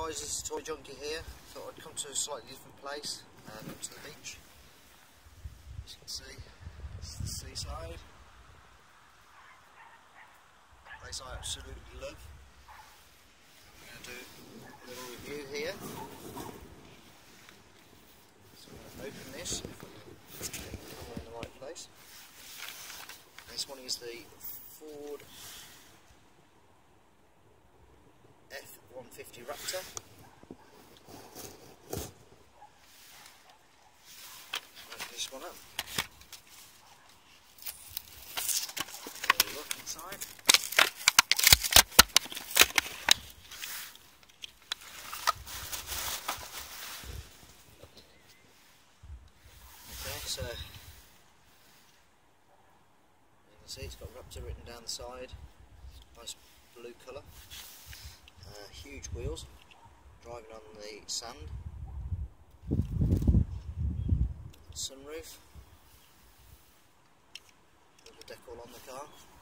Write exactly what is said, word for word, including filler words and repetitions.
guys, this is Toy Junky here. Thought I'd come to a slightly different place, uh, come to the beach. As you can see, this is the seaside. A place I absolutely love. I'm going to do a little review here. So I'm going to open this, if I can get the camera in the right place. This one is the Ford F one fifty Raptor. Open this one up. Have a look inside. Okay, so as you can see, it's got Raptor written down the side. Nice blue colour. Uh, huge wheels, driving on the sand, sunroof, with the decal on the car.